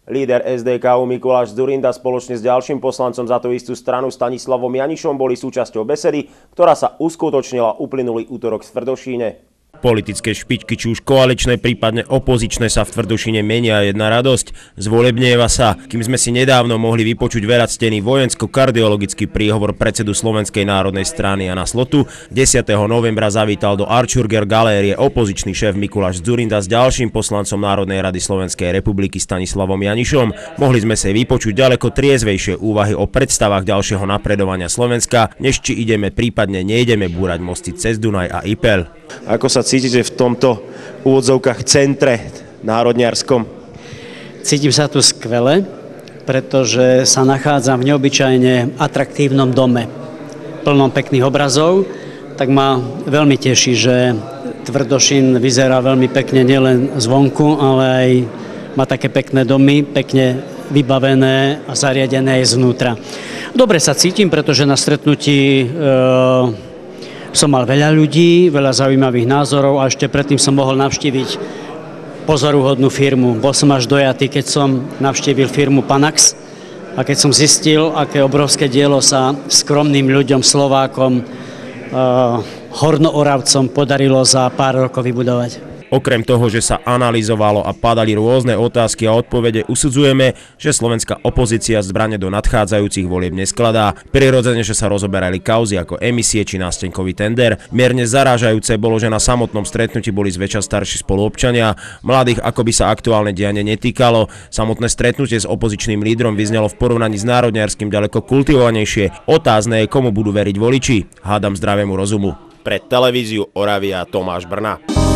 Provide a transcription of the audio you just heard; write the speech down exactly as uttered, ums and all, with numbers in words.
Líder es dé ká ú Mikuláš Dzurinda spoločne s ďalším poslancom za tú istú stranu Stanislavom Janišom boli súčasťou besedy, ktorá sa uskutočnila uplynulý útorok v Tvrdošíne. Politické špičky, či už koaličné, prípadne opozičné, sa v Tvrdošíne menia. Jedna radosť, zvolebnieva sa. Kým sme si nedávno mohli vypočuť veľactený vojensko-kardiologický príhovor predsedu Slovenskej národnej strany Jana Slotu, desiateho novembra zavítal do Arčurger galérie opozičný šéf Mikuláš Dzurinda s ďalším poslancom Národnej rady Slovenskej republiky Stanislavom Janišom. Mohli sme si vypočuť ďaleko triezvejšie úvahy o predstavách ďalšieho napredovania Slovenska, než či ideme, prípadne nejdeme búrať mosty cez Dunaj a Ipel. Ako sa cítite v tomto úvodzovkách centre národniarskom? Cítim sa tu skvele, pretože sa nachádzam v neobyčajne atraktívnom dome, plnom pekných obrazov, tak ma veľmi teší, že Tvrdošín vyzerá veľmi pekne nielen zvonku, ale aj má také pekné domy, pekne vybavené a zariadené aj zvnútra. Dobre sa cítim, pretože na stretnutí e, som mal veľa ľudí, veľa zaujímavých názorov a ešte predtým som mohol navštíviť pozoruhodnú firmu. Bol som až dojatý, keď som navštívil firmu Panax a keď som zistil, aké obrovské dielo sa skromným ľuďom, Slovákom, uh, Hornooravcom podarilo za pár rokov vybudovať. Okrem toho, že sa analyzovalo a padali rôzne otázky a odpovede, usudzujeme, že slovenská opozícia zbrane do nadchádzajúcich volieb neskladá. Prirodzene, že sa rozoberali kauzy ako emisie či nástenkový tender. Mierne zarážajúce bolo, že na samotnom stretnutí boli zväčša starší spoluobčania. Mladých ako by sa aktuálne dianie netýkalo. Samotné stretnutie s opozičným lídrom vyznelo v porovnaní s národniarským ďaleko kultivovanejšie. Otázne je, komu budú veriť voliči. Hádam zdravému rozumu. Pre televíziu Oravia Tomáš Brna.